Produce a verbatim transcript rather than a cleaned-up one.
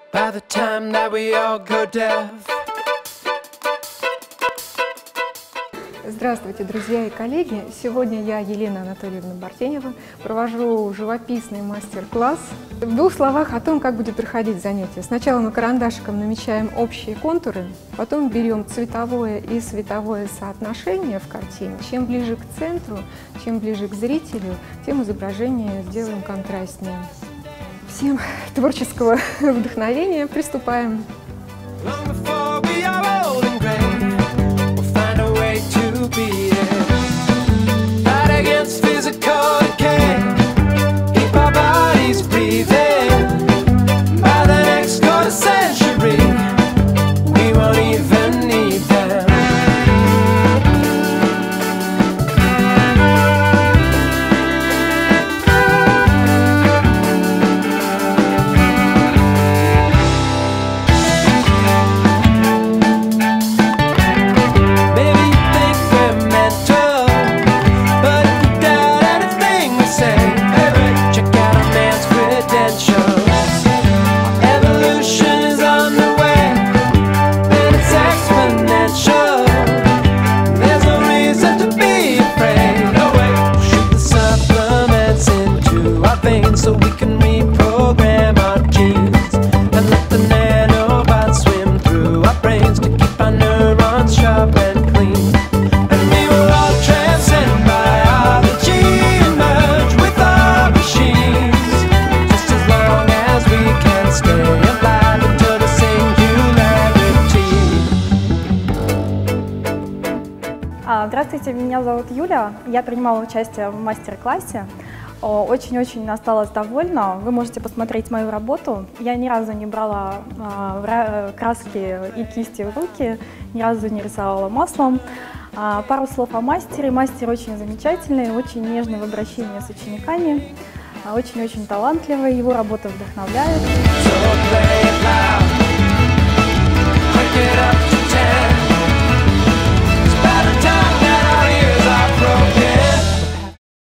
by the time that we all go deaf. Здравствуйте, друзья и коллеги! Сегодня я, Елена Анатольевна Бартенева, провожу живописный мастер-класс. В двух словах о том, как будет проходить занятие. Сначала мы карандашиком намечаем общие контуры, потом берем цветовое и световое соотношение в картине. Чем ближе к центру, чем ближе к зрителю, тем изображение сделаем контрастнее. Всем творческого вдохновения, приступаем! So we can reprogram our genes and let the nanobots swim through our brains to keep our neurons sharp and clean. And we will all transcend biology and merge with our machines, just as long as we can stay alive until the singularity. Здравствуйте, меня зовут Юля. Я принимала участие в мастер-классе. Очень-очень осталась довольна. Вы можете посмотреть мою работу. Я ни разу не брала а, краски и кисти в руки, ни разу не рисовала маслом. А, пару слов о мастере. Мастер очень замечательный, очень нежный в обращении с учениками, очень-очень талантливый, его работа вдохновляет.